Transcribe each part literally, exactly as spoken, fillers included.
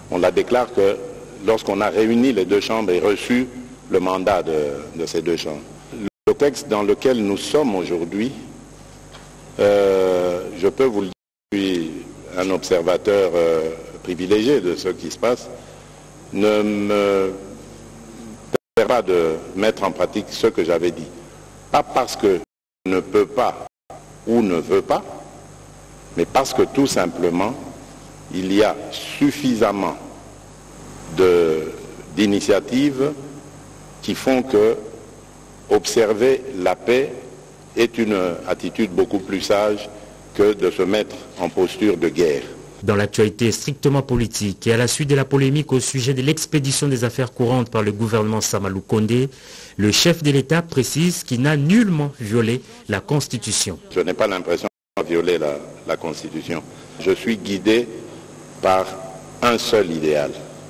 On la déclare que lorsqu'on a réuni les deux chambres et reçu le mandat de, de ces deux chambres. Le texte dans lequel nous sommes aujourd'hui, euh, je peux vous le dire, je suis un observateur euh, privilégié de ce qui se passe, ne me permet pas de mettre en pratique ce que j'avais dit. Pas parce que je ne peux pas ou ne veux pas, mais parce que tout simplement, il y a suffisamment d'initiatives qui font que observer la paix est une attitude beaucoup plus sage que de se mettre en posture de guerre. Dans l'actualité strictement politique et à la suite de la polémique au sujet de l'expédition des affaires courantes par le gouvernement Samalou Kondé, le chef de l'État précise qu'il n'a nullement violé la Constitution. Je n'ai pas l'impression de violer la, la Constitution. Je suis guidé par un seul idéal.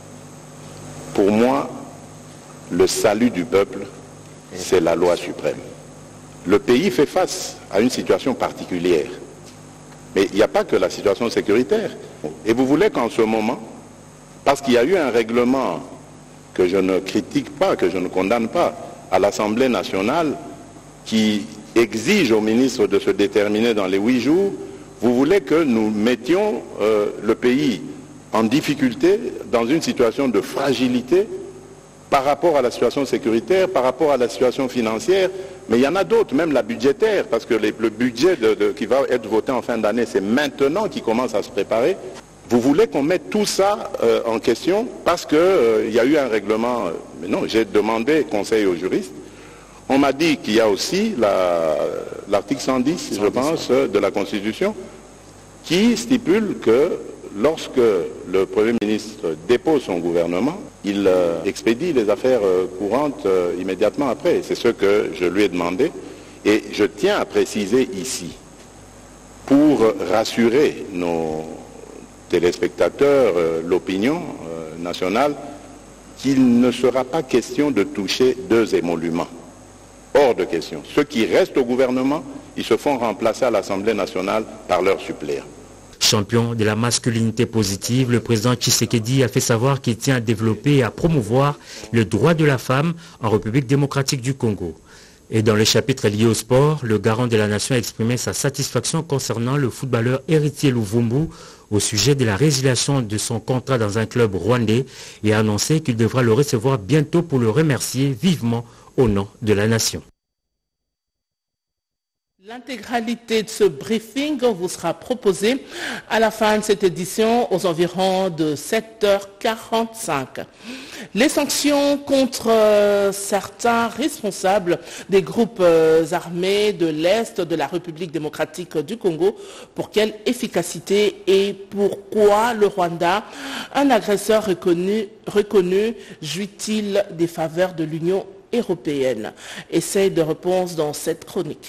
Pour moi, le salut du peuple, c'est la loi suprême. Le pays fait face à une situation particulière. Mais il n'y a pas que la situation sécuritaire. Et vous voulez qu'en ce moment, parce qu'il y a eu un règlement que je ne critique pas, que je ne condamne pas, à l'Assemblée nationale, qui exige au ministre de se déterminer dans les huit jours, vous voulez que nous mettions euh, le pays en difficulté, dans une situation de fragilité, par rapport à la situation sécuritaire, par rapport à la situation financière, mais il y en a d'autres, même la budgétaire, parce que les, le budget de, de, qui va être voté en fin d'année, c'est maintenant qu'il commence à se préparer. Vous voulez qu'on mette tout ça euh, en question parce qu'il euh, y a eu un règlement. Euh, mais non, j'ai demandé conseil aux juristes. On m'a dit qu'il y a aussi l'article cent dix, je pense, euh, de la Constitution, qui stipule que lorsque le Premier ministre dépose son gouvernement, il euh, expédie les affaires euh, courantes euh, immédiatement après. C'est ce que je lui ai demandé. Et je tiens à préciser ici, pour rassurer nos téléspectateurs, euh, l'opinion euh, nationale, qu'il ne sera pas question de toucher deux émoluments. Hors de question. Ceux qui restent au gouvernement, ils se font remplacer à l'Assemblée nationale par leurs suppléants. Champion de la masculinité positive, le président Tshisekedi a fait savoir qu'il tient à développer et à promouvoir le droit de la femme en République démocratique du Congo. Et dans le chapitre lié au sport, le garant de la nation a exprimé sa satisfaction concernant le footballeur Héritier Luvumbu au sujet de la résiliation de son contrat dans un club rwandais et a annoncé qu'il devra le recevoir bientôt pour le remercier vivement au nom de la nation. L'intégralité de ce briefing vous sera proposée à la fin de cette édition aux environs de sept heures quarante-cinq. Les sanctions contre euh, certains responsables des groupes euh, armés de l'Est de la République démocratique du Congo, pour quelle efficacité et pourquoi le Rwanda, un agresseur reconnu, reconnu jouit-il des faveurs de l'Union européenne? Essai de réponse dans cette chronique.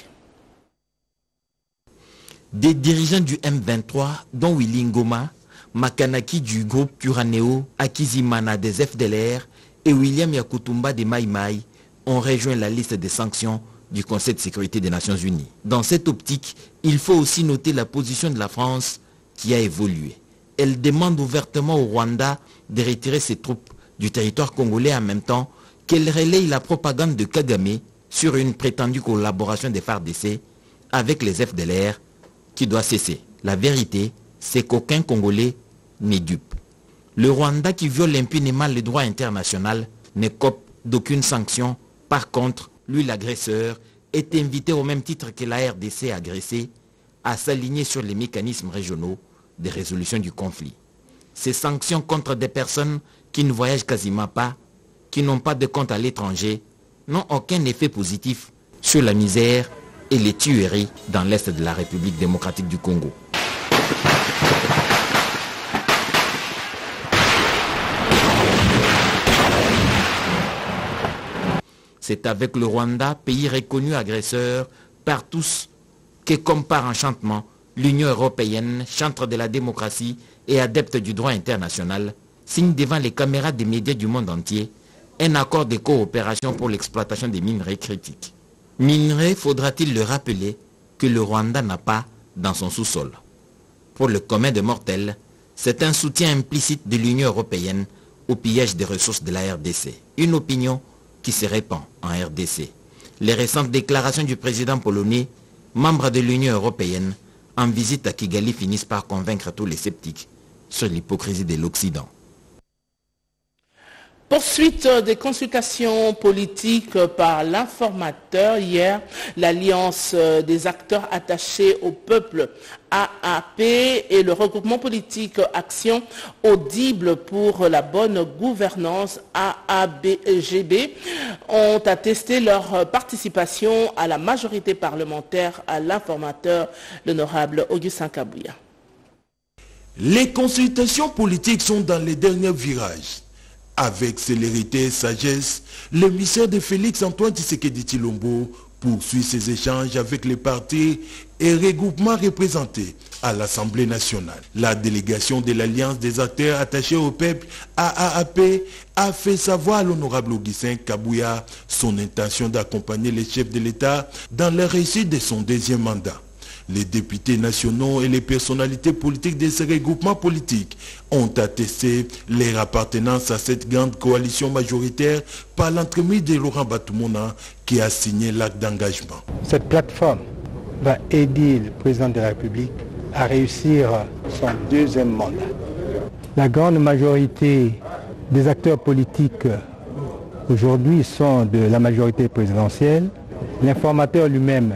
Des dirigeants du M vingt-trois, dont Willy Ngoma, Makanaki du groupe Turaneo, Akizimana des F D L R et William Yakutumba des Mai Mai, ont rejoint la liste des sanctions du Conseil de sécurité des Nations Unies. Dans cette optique, il faut aussi noter la position de la France qui a évolué. Elle demande ouvertement au Rwanda de retirer ses troupes du territoire congolais en même temps qu'elle relaye la propagande de Kagame sur une prétendue collaboration des F A R D C avec les F D L R qui doit cesser. La vérité, c'est qu'aucun Congolais n'est dupe. Le Rwanda, qui viole impunément le droit international, ne cope d'aucune sanction. Par contre, lui, l'agresseur, est invité au même titre que la R D C agressée à s'aligner sur les mécanismes régionaux de résolution du conflit. Ces sanctions contre des personnes qui ne voyagent quasiment pas, qui n'ont pas de compte à l'étranger, n'ont aucun effet positif sur la misère et les tueries dans l'Est de la République démocratique du Congo. C'est avec le Rwanda, pays reconnu agresseur par tous, que comme par enchantement, l'Union européenne, chantre de la démocratie et adepte du droit international, signe devant les caméras des médias du monde entier un accord de coopération pour l'exploitation des minerais critiques. Minerais, faudra-t-il le rappeler, que le Rwanda n'a pas dans son sous-sol. Pour le commun des mortels, C'est un soutien implicite de l'Union européenne au pillage des ressources de la R D C. Une opinion qui se répand en R D C. Les récentes déclarations du président polonais, membre de l'Union européenne, en visite à Kigali finissent par convaincre tous les sceptiques sur l'hypocrisie de l'Occident. Poursuite des consultations politiques par l'informateur. Hier, l'Alliance des acteurs attachés au peuple A A P et le regroupement politique Action audible pour la bonne gouvernance A A B G B ont attesté leur participation à la majorité parlementaire à l'informateur, l'honorable Augustin Kabouya. Les consultations politiques sont dans les derniers virages. Avec célérité et sagesse, l'émissaire de Félix Antoine Tshisekedi Tshilombo poursuit ses échanges avec les partis et regroupements représentés à l'Assemblée nationale. La délégation de l'Alliance des acteurs attachés au peuple A A P a fait savoir à l'honorable Augustin Kabouya son intention d'accompagner les chefs de l'État dans la réussite de son deuxième mandat. Les députés nationaux et les personnalités politiques de ces regroupements politiques ont attesté leur appartenance à cette grande coalition majoritaire par l'entremise de Laurent Batoumona qui a signé l'acte d'engagement. Cette plateforme va aider le président de la République à réussir son deuxième mandat. La grande majorité des acteurs politiques aujourd'hui sont de la majorité présidentielle. L'informateur lui-même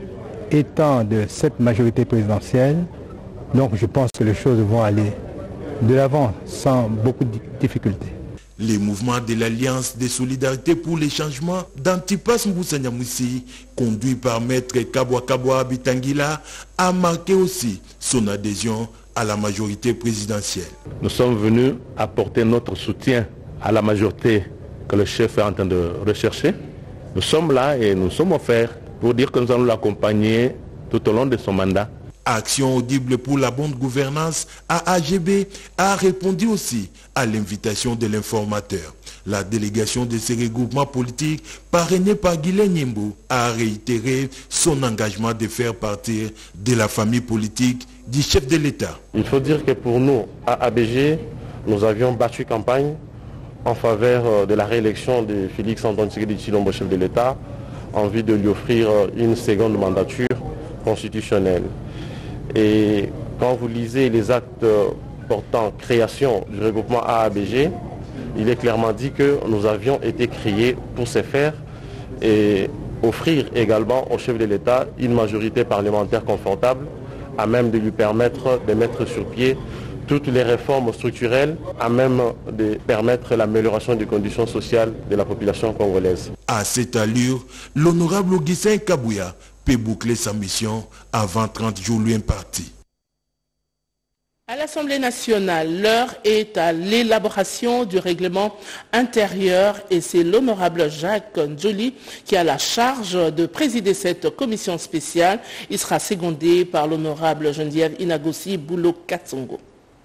étant de cette majorité présidentielle, donc je pense que les choses vont aller de l'avant sans beaucoup de difficultés. Les mouvements de l'Alliance des solidarités pour les changements d'Antipas Moussa Nyamwisi, conduit par Maître Kabwa Kabwa Bitangila, a marqué aussi son adhésion à la majorité présidentielle. Nous sommes venus apporter notre soutien à la majorité que le chef est en train de rechercher. Nous sommes là et nous sommes offerts pour dire que nous allons l'accompagner tout au long de son mandat. Action audible pour la bonne gouvernance, A A G B, a répondu aussi à l'invitation de l'informateur. La délégation de ces regroupements politiques, parrainée par Guylaine Nyembo, a réitéré son engagement de faire partie de la famille politique du chef de l'État. Il faut dire que pour nous, à A B G, nous avions battu campagne en faveur de la réélection de Félix Antoine Tshisekedi Tshilombo, chef de l'État, en vue de lui offrir une seconde mandature constitutionnelle. Et quand vous lisez les actes portant création du regroupement A A B G, il est clairement dit que nous avions été créés pour ce faire et offrir également au chef de l'État une majorité parlementaire confortable à même de lui permettre de mettre sur pied toutes les réformes structurelles à même de permettre l'amélioration des conditions sociales de la population congolaise. À cette allure, l'honorable Augustin Kabouya peut boucler sa mission avant trente jours lui impartis. À l'Assemblée nationale, l'heure est à l'élaboration du règlement intérieur et c'est l'honorable Jacques Njoli qui a la charge de présider cette commission spéciale. Il sera secondé par l'honorable Geneviève Inagossi Boulo Katsongo.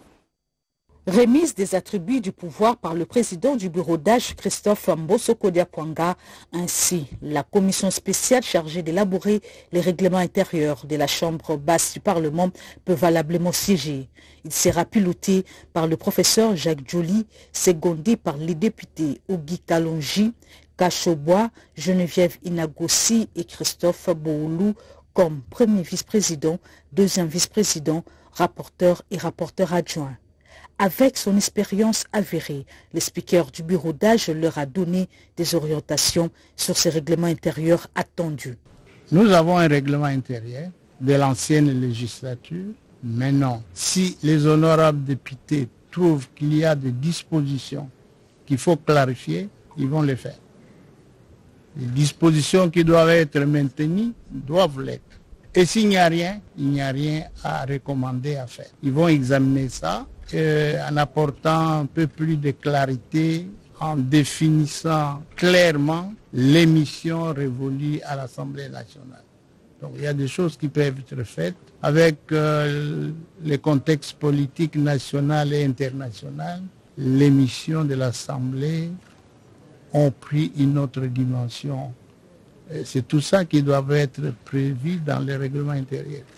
Remise des attributs du pouvoir par le président du bureau d'âge Christophe Mbosoko Diakwanga, ainsi la commission spéciale chargée d'élaborer les règlements intérieurs de la Chambre basse du Parlement peut valablement siéger. Il sera piloté par le professeur Jacques Njoli, secondé par les députés Ogi Kalonji, Kachobois, Geneviève Inagossi et Christophe Boulou comme premier vice-président, deuxième vice-président, rapporteur et rapporteur adjoint. Avec son expérience avérée, le speaker du bureau d'âge leur a donné des orientations sur ces règlements intérieurs attendus. Nous avons un règlement intérieur de l'ancienne législature. Maintenant, si les honorables députés trouvent qu'il y a des dispositions qu'il faut clarifier, ils vont les faire. Les dispositions qui doivent être maintenues doivent l'être. Et s'il n'y a rien, il n'y a rien à recommander à faire. Ils vont examiner ça euh, en apportant un peu plus de clarité, en définissant clairement les missions révolues à l'Assemblée nationale. Donc il y a des choses qui peuvent être faites avec euh, les contextes politiques national et international. Les missions de l'Assemblée ont pris une autre dimension. C'est tout ça qui doit être prévu dans les règlements intérieurs.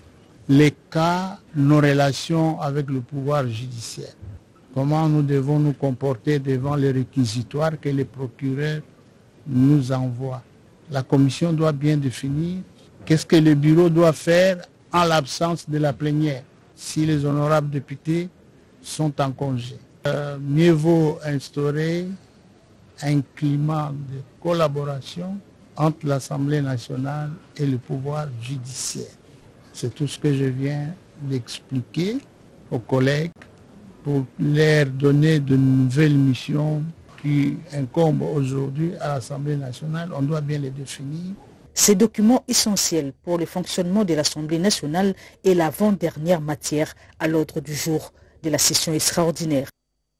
les cas, nos relations avec le pouvoir judiciaire. Comment nous devons nous comporter devant les réquisitoires que les procureurs nous envoient. La commission doit bien définir qu'est-ce que le bureau doit faire en l'absence de la plénière, si les honorables députés sont en congé. Euh, mieux vaut instaurer un climat de collaboration entre l'Assemblée nationale et le pouvoir judiciaire. C'est tout ce que je viens d'expliquer aux collègues pour leur donner de nouvelles missions qui incombent aujourd'hui à l'Assemblée nationale. On doit bien les définir. Ces documents essentiels pour le fonctionnement de l'Assemblée nationale est l'avant-dernière matière à l'ordre du jour de la session extraordinaire.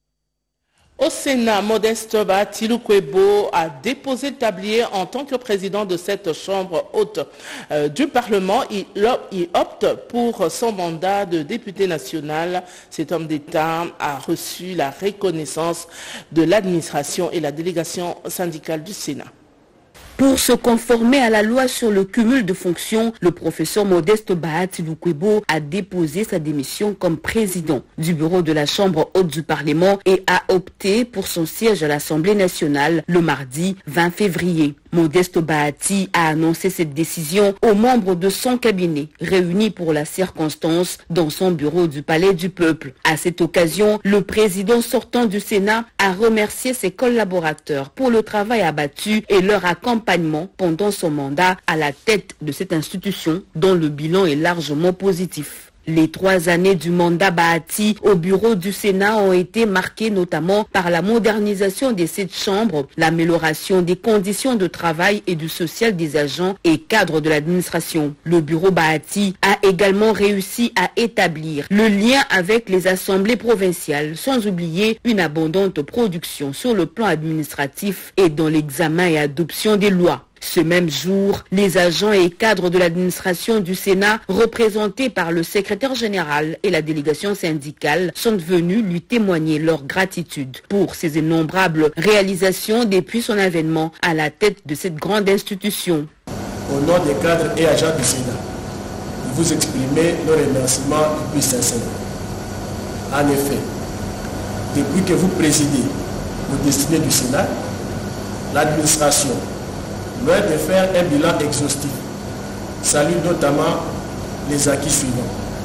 Au Sénat, Modeste Bahati Lukwebo a déposé le tablier en tant que président de cette chambre haute euh, du Parlement. Il, il opte pour son mandat de député national. Cet homme d'État a reçu la reconnaissance de l'administration et la délégation syndicale du Sénat. Pour se conformer à la loi sur le cumul de fonctions, le professeur Modeste Bahati Lukwebo a déposé sa démission comme président du bureau de la Chambre haute du Parlement et a opté pour son siège à l'Assemblée nationale le mardi vingt février. Modeste Bahati a annoncé cette décision aux membres de son cabinet réunis pour la circonstance dans son bureau du Palais du Peuple. À cette occasion, le président sortant du Sénat a remercié ses collaborateurs pour le travail abattu et leur accompagnement pendant son mandat à la tête de cette institution dont le bilan est largement positif. Les trois années du mandat Bahati au bureau du Sénat ont été marquées notamment par la modernisation de cette chambre, l'amélioration des conditions de travail et du social des agents et cadres de l'administration. Le bureau Bahati a également réussi à établir le lien avec les assemblées provinciales, sans oublier une abondante production sur le plan administratif et dans l'examen et adoption des lois. Ce même jour, les agents et cadres de l'administration du Sénat, représentés par le secrétaire général et la délégation syndicale, sont venus lui témoigner leur gratitude pour ses innombrables réalisations depuis son avènement à la tête de cette grande institution. Au nom des cadres et agents du Sénat, vous exprimez nos remerciements les plus sincères. En effet, depuis que vous présidez aux destinées du Sénat, l'administration, loin de faire un bilan exhaustif, salue notamment les acquis suivants.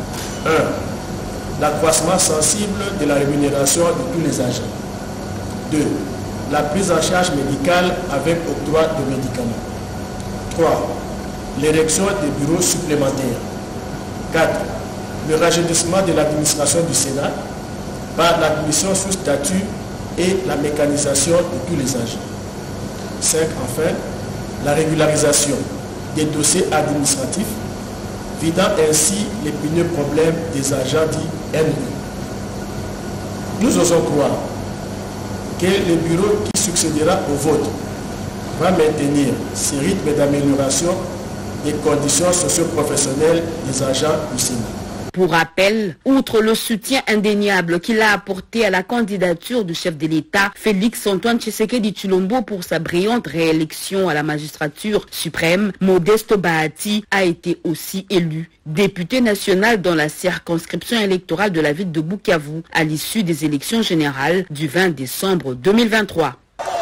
un. L'accroissement sensible de la rémunération de tous les agents. deux. La prise en charge médicale avec octroi de médicaments. trois. L'érection des bureaux supplémentaires. quatre. Le rajeunissement de l'administration du Sénat par l'admission sous statut et la mécanisation de tous les agents. cinq. Enfin, la régularisation des dossiers administratifs, vidant ainsi l'épineux problème des agents dits N E. Nous osons croire que le bureau qui succédera au vote va maintenir ce rythme d'amélioration des conditions socio-professionnelles des agents du Sénat. Pour rappel, outre le soutien indéniable qu'il a apporté à la candidature du chef de l'État, Félix Antoine Tshisekedi Tshilombo pour sa brillante réélection à la magistrature suprême, Modeste Bahati a été aussi élu député national dans la circonscription électorale de la ville de Bukavu à l'issue des élections générales du vingt décembre deux mille vingt-trois.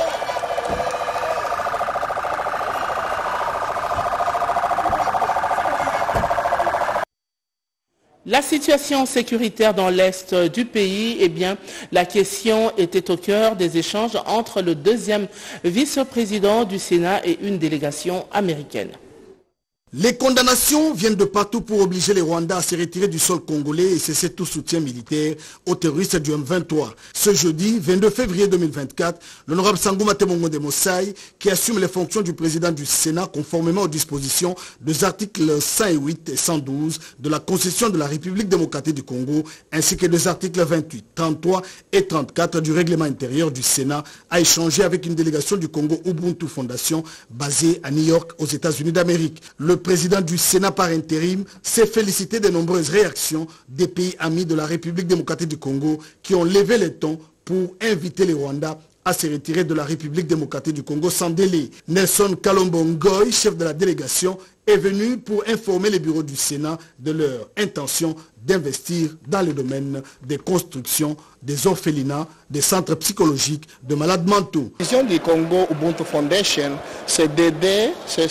La situation sécuritaire dans l'Est du pays, eh bien, la question était au cœur des échanges entre le deuxième vice-président du Sénat et une délégation américaine. Les condamnations viennent de partout pour obliger les Rwandais à se retirer du sol congolais et cesser tout soutien militaire aux terroristes du M vingt-trois. Ce jeudi, vingt-deux février deux mille vingt-quatre, l'honorable Sangouma Temongonde Mossai, qui assume les fonctions du président du Sénat conformément aux dispositions des articles cent huit et cent douze de la Constitution de la République démocratique du Congo, ainsi que des articles vingt-huit, trente-trois et trente-quatre du règlement intérieur du Sénat, a échangé avec une délégation du Congo Ubuntu Fondation basée à New York, aux États-Unis d'Amérique. Le président du Sénat par intérim s'est félicité des nombreuses réactions des pays amis de la République démocratique du Congo qui ont levé les tons pour inviter les Rwandais à se retirer de la République démocratique du Congo sans délai. Nelson Kalombo Ngoy, chef de la délégation, est venu pour informer les bureaux du Sénat de leur intention d'investir dans le domaine des constructions, des orphelinats, des centres psychologiques de malades mentaux. La vision du Congo Ubuntu Foundation, c'est d'aider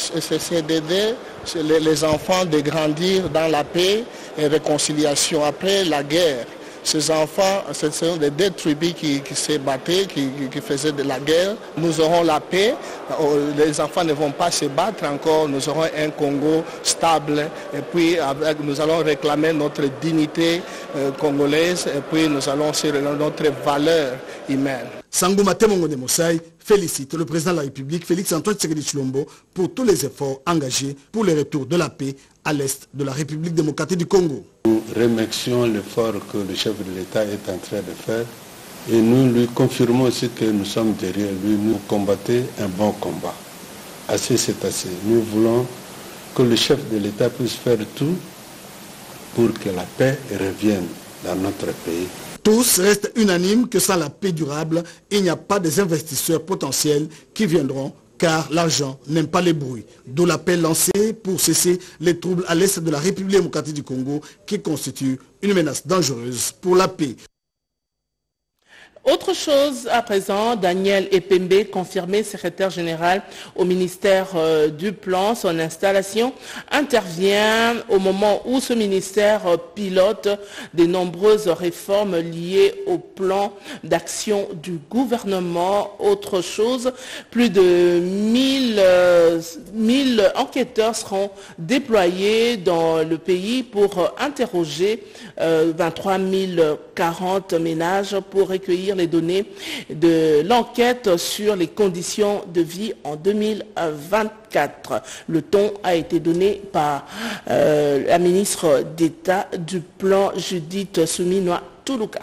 les enfants de grandir dans la paix et réconciliation après la guerre. Ces enfants, ce sont des deux tribus qui, qui se battaient, qui, qui faisaient de la guerre. Nous aurons la paix, les enfants ne vont pas se battre encore, nous aurons un Congo stable et puis avec, nous allons réclamer notre dignité euh, congolaise et puis nous allons sur notre valeur humaine. Sangou Matemongo de Moussaï félicite le président de la République, Félix Antoine Tshisekedi Tshilombo, pour tous les efforts engagés pour le retour de la paix à l'est de la République démocratique du Congo. Nous remercions l'effort que le chef de l'État est en train de faire et nous lui confirmons aussi que nous sommes derrière lui. Nous combattons un bon combat. Assez, c'est assez. Nous voulons que le chef de l'État puisse faire tout pour que la paix revienne dans notre pays. Tous restent unanimes que sans la paix durable, il n'y a pas des investisseurs potentiels qui viendront car l'argent n'aime pas les bruits. D'où l'appel lancé pour cesser les troubles à l'est de la République démocratique du Congo qui constituent une menace dangereuse pour la paix. Autre chose à présent, Daniel Epembe, confirmé secrétaire général au ministère euh, du Plan, son installation intervient au moment où ce ministère euh, pilote de nombreuses réformes liées au plan d'action du gouvernement. Autre chose, plus de mille, euh, mille enquêteurs seront déployés dans le pays pour euh, interroger euh, vingt-trois mille quarante ménages pour recueillir les données de l'enquête sur les conditions de vie en deux mille vingt-quatre. Le ton a été donné par euh, la ministre d'État du Plan, Judith Suminwa-Tuluka.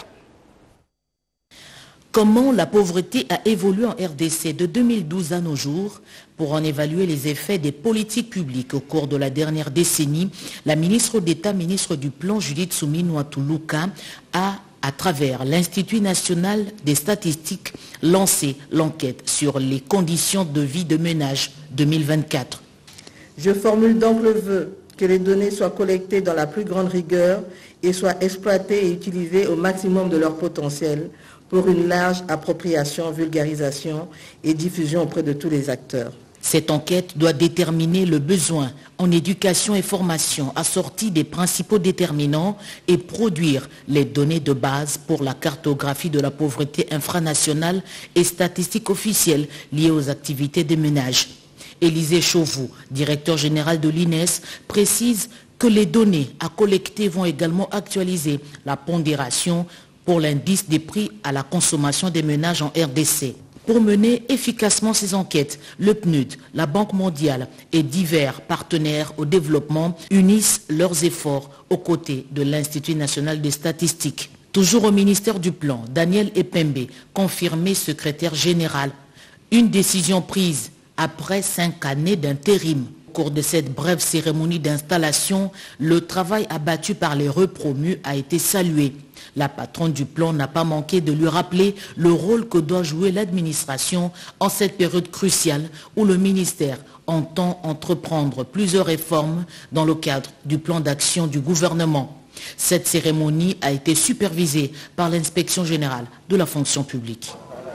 Comment la pauvreté a évolué en R D C de deux mille douze à nos jours? Pour en évaluer les effets des politiques publiques au cours de la dernière décennie, la ministre d'État, ministre du Plan, Judith Suminwa-Tuluka, a, à travers l'Institut national des statistiques, lancé l'enquête sur les conditions de vie de ménage deux mille vingt-quatre. Je formule donc le vœu que les données soient collectées dans la plus grande rigueur et soient exploitées et utilisées au maximum de leur potentiel pour une large appropriation, vulgarisation et diffusion auprès de tous les acteurs. Cette enquête doit déterminer le besoin en éducation et formation assorti des principaux déterminants et produire les données de base pour la cartographie de la pauvreté infranationale et statistiques officielles liées aux activités des ménages. Élisée Chauveau, directeur général de l'I N E S, précise que les données à collecter vont également actualiser la pondération pour l'indice des prix à la consommation des ménages en R D C. Pour mener efficacement ces enquêtes, le P N U D, la Banque mondiale et divers partenaires au développement unissent leurs efforts aux côtés de l'Institut national des statistiques. Toujours au ministère du Plan, Daniel Epembe, confirmé secrétaire général. Une décision prise après cinq années d'intérim. Au cours de cette brève cérémonie d'installation, le travail abattu par les repromus a été salué. La patronne du plan n'a pas manqué de lui rappeler le rôle que doit jouer l'administration en cette période cruciale où le ministère entend entreprendre plusieurs réformes dans le cadre du plan d'action du gouvernement. Cette cérémonie a été supervisée par l'inspection générale de la fonction publique.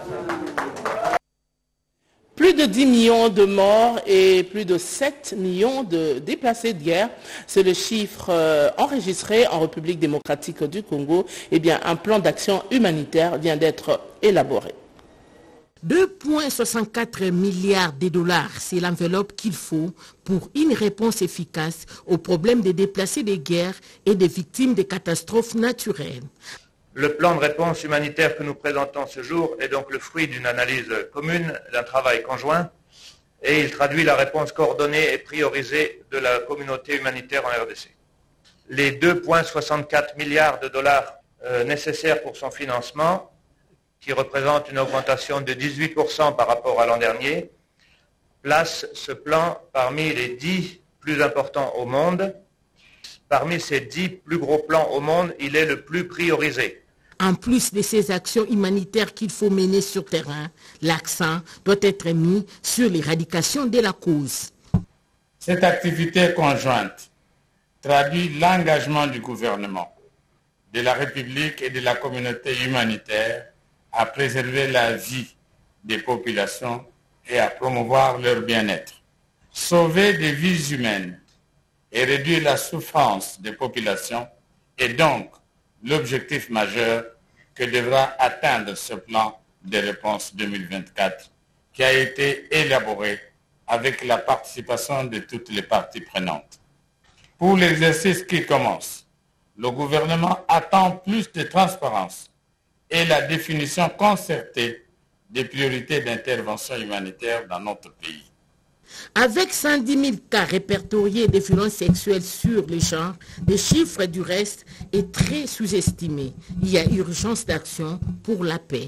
Plus de dix millions de morts et plus de sept millions de déplacés de guerre, c'est le chiffre euh, enregistré en République démocratique du Congo. Eh bien, un plan d'action humanitaire vient d'être élaboré. deux virgule soixante-quatre milliards de dollars, c'est l'enveloppe qu'il faut pour une réponse efficace aux problèmes des déplacés de guerre et des victimes des catastrophes naturelles. Le plan de réponse humanitaire que nous présentons ce jour est donc le fruit d'une analyse commune, d'un travail conjoint, et il traduit la réponse coordonnée et priorisée de la communauté humanitaire en R D C. Les deux virgule soixante-quatre milliards de dollars euh, nécessaires pour son financement, qui représente une augmentation de dix-huit pour cent par rapport à l'an dernier, place ce plan parmi les dix plus importants au monde. Parmi ces dix plus gros plans au monde, il est le plus priorisé. En plus de ces actions humanitaires qu'il faut mener sur terrain, l'accent doit être mis sur l'éradication de la cause. Cette activité conjointe traduit l'engagement du gouvernement, de la République et de la communauté humanitaire à préserver la vie des populations et à promouvoir leur bien-être. Sauver des vies humaines et réduire la souffrance des populations est donc l'objectif majeur que devra atteindre ce plan de réponse deux mille vingt-quatre qui a été élaboré avec la participation de toutes les parties prenantes. Pour l'exercice qui commence, le gouvernement attend plus de transparence et la définition concertée des priorités d'intervention humanitaire dans notre pays. Avec cent dix mille cas répertoriés de violences sexuelles sur les genres, les chiffres du reste est très sous-estimé. Il y a urgence d'action pour la paix.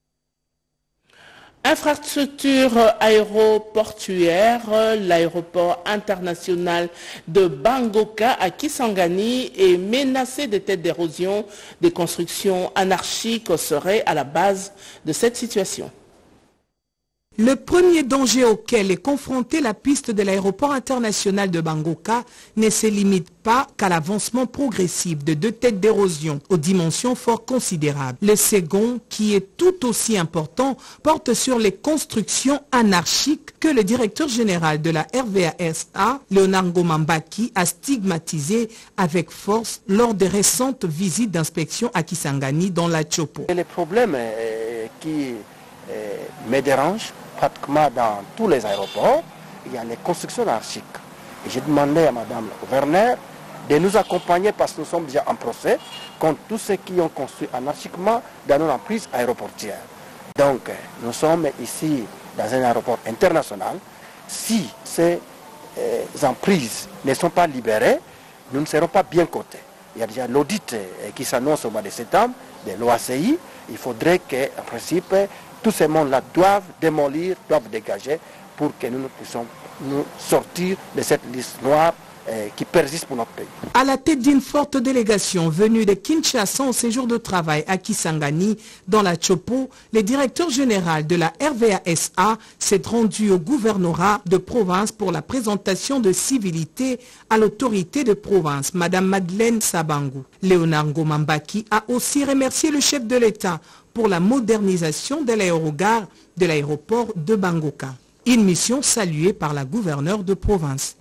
Infrastructure aéroportuaire, l'aéroport international de Bangoka à Kisangani est menacé de têtes d'érosion. Des constructions anarchiques seraient à la base de cette situation. Le premier danger auquel est confrontée la piste de l'aéroport international de Bangoka ne se limite pas qu'à l'avancement progressif de deux têtes d'érosion aux dimensions fort considérables. Le second, qui est tout aussi important, porte sur les constructions anarchiques que le directeur général de la R V A S A, Leonardo Mambaki, a stigmatisé avec force lors des récentes visites d'inspection à Kisangani dans la Chopo. Le problème euh, qui euh, me dérange, pratiquement dans tous les aéroports, il y a les constructions anarchiques. Et j'ai demandé à Madame la gouverneure de nous accompagner parce que nous sommes déjà en procès contre tous ceux qui ont construit anarchiquement dans nos emprises aéroportières. Donc, nous sommes ici dans un aéroport international. Si ces euh, emprises ne sont pas libérées, nous ne serons pas bien cotés. Il y a déjà l'audit euh, qui s'annonce au mois de septembre de l'O A C I. Il faudrait qu'en principe, tous ces mondes-là doivent démolir, doivent dégager pour que nous, nous puissions nous sortir de cette liste noire euh, qui persiste pour notre pays. À la tête d'une forte délégation venue de Kinshasa au séjour de travail à Kisangani, dans la Chopo, le directeur général de la R V A S A s'est rendu au gouvernorat de province pour la présentation de civilité à l'autorité de province, Madame Madeleine Sabangu. Leonardo Mambaki a aussi remercié le chef de l'État pour la modernisation de l'aérogare de l'aéroport de Bangoka. Une mission saluée par la gouverneure de province.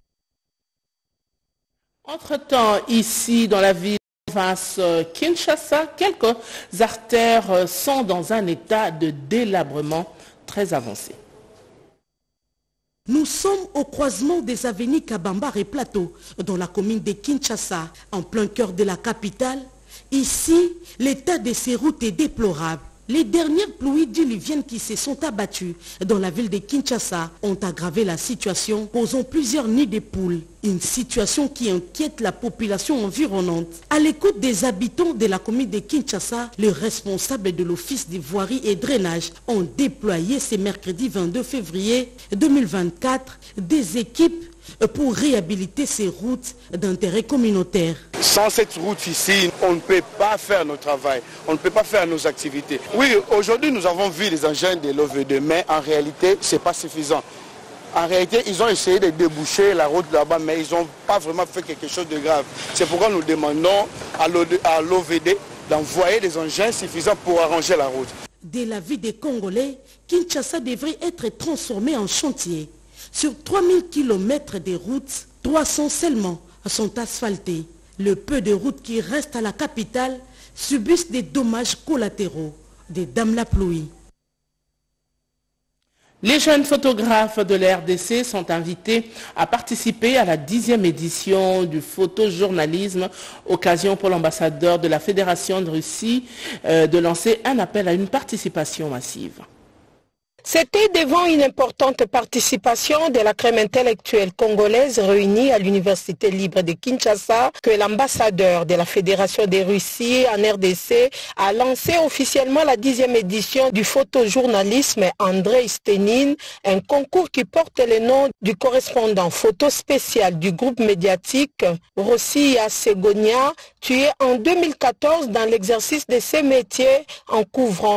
Entre-temps, ici dans la ville de province Kinshasa, quelques artères sont dans un état de délabrement très avancé. Nous sommes au croisement des avenues Kabambar et Plateau, dans la commune de Kinshasa, en plein cœur de la capitale. Ici, l'état de ces routes est déplorable. Les dernières pluies diluviennes qui se sont abattues dans la ville de Kinshasa ont aggravé la situation, posant plusieurs nids de poules. Une situation qui inquiète la population environnante. À l'écoute des habitants de la commune de Kinshasa, les responsables de l'office de voirie et drainage ont déployé ce mercredi vingt-deux février deux mille vingt-quatre des équipes pour réhabiliter ces routes d'intérêt communautaire. Sans cette route ici, on ne peut pas faire notre travail, on ne peut pas faire nos activités. Oui, aujourd'hui nous avons vu les engins de l'O V D, mais en réalité, ce n'est pas suffisant. En réalité, ils ont essayé de déboucher la route là-bas, mais ils n'ont pas vraiment fait quelque chose de grave. C'est pourquoi nous demandons à l'O V D d'envoyer des engins suffisants pour arranger la route. De la vie des Congolais, Kinshasa devrait être transformé en chantier. Sur trois mille kilomètres de routes, trois cents seulement sont asphaltés. Le peu de routes qui restent à la capitale subissent des dommages collatéraux des dames la pluie. Les jeunes photographes de la R D C sont invités à participer à la dixième édition du photojournalisme, occasion pour l'ambassadeur de la Fédération de Russie euh, de lancer un appel à une participation massive. C'était devant une importante participation de la crème intellectuelle congolaise réunie à l'Université libre de Kinshasa que l'ambassadeur de la Fédération de Russie en R D C a lancé officiellement la dixième édition du photojournalisme Andrei Stenin, un concours qui porte le nom du correspondant photo spécial du groupe médiatique Rossiya Segonia, tué en deux mille quatorze dans l'exercice de ses métiers en couvrant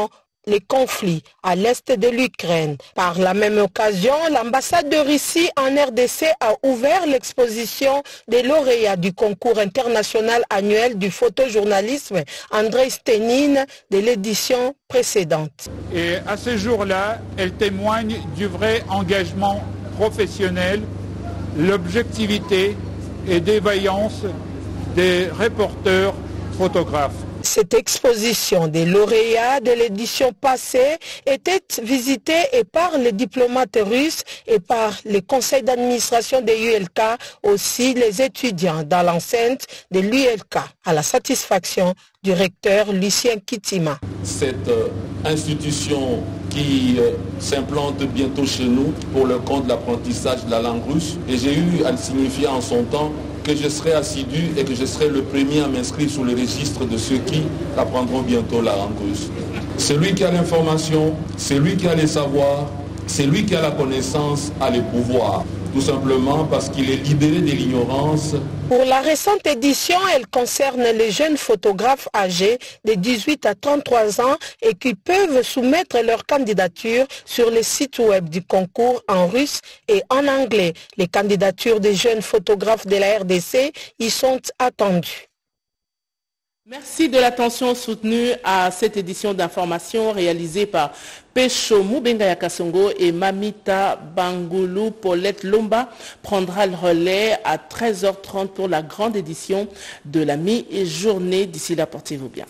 les conflits à l'est de l'Ukraine. Par la même occasion, l'ambassade de Russie en R D C a ouvert l'exposition des lauréats du concours international annuel du photojournalisme Andrei Stenin de l'édition précédente. Et à ce jour-là, elle témoigne du vrai engagement professionnel, l'objectivité et défaillance des reporters photographes. Cette exposition des lauréats de l'édition passée était visitée et par les diplomates russes et par les conseils d'administration de l'U L K, aussi les étudiants dans l'enceinte de l'U L K, à la satisfaction du recteur Lucien Kitima. Cette euh, institution qui euh, s'implante bientôt chez nous pour le compte de l'apprentissage de la langue russe, et j'ai eu à le signifier en son temps que je serai assidu et que je serai le premier à m'inscrire sur le registre de ceux qui apprendront bientôt la langue russe. Celui qui a l'information, celui qui a les savoirs, celui qui a la connaissance a les pouvoirs. Tout simplement parce qu'il est libéré de l'ignorance. Pour la récente édition, elle concerne les jeunes photographes âgés de dix-huit à trente-trois ans et qui peuvent soumettre leur candidature sur les sites web du concours en russe et en anglais. Les candidatures des jeunes photographes de la R D C y sont attendues. Merci de l'attention soutenue à cette édition d'information réalisée par Pecho Mubenga Yakasongo et Mamita Bangoulou. Paulette Lomba prendra le relais à treize heures trente pour la grande édition de la mi-journée. D'ici là, portez-vous bien.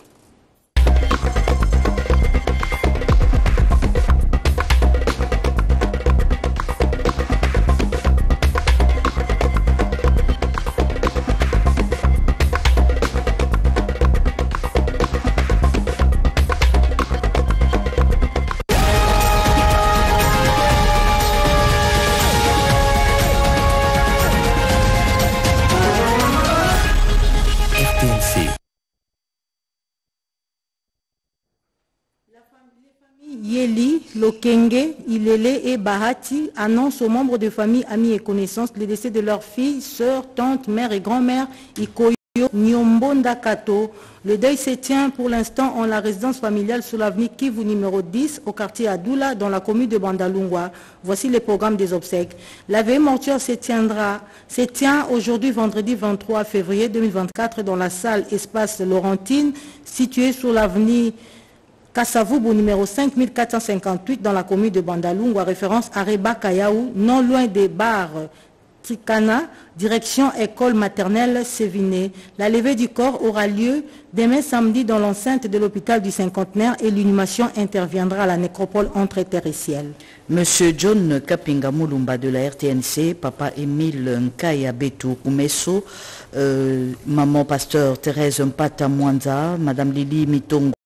Yeli, Lokenge, Ilele et Bahati annoncent aux membres de famille, amis et connaissances le décès de leur fille, sœur, tante, mère et grand-mère Ikoyo Nyombonda Kato. Le deuil se tient pour l'instant en la résidence familiale sous l'avenue Kivu numéro dix au quartier Adoula dans la commune de Bandalungwa. Voici les programmes des obsèques. La veille mortuaire se tiendra, se tient aujourd'hui vendredi vingt-trois février deux mille vingt-quatre dans la salle Espace Laurentine située sur l'avenue Kassavubu numéro cinq mille quatre cent cinquante-huit dans la commune de Bandalungwa, référence à Reba Kayaou, non loin des bars Trikana, direction école maternelle Séviné. La levée du corps aura lieu demain samedi dans l'enceinte de l'hôpital du Cinquantenaire et l'inhumation interviendra à la nécropole entre terre et ciel. Monsieur John Kapinga Moulumba de la R T N C, papa Émile Nkaya Betou Koumesso, euh, maman pasteur Thérèse Mpata Mwanza, madame Lili Mitongo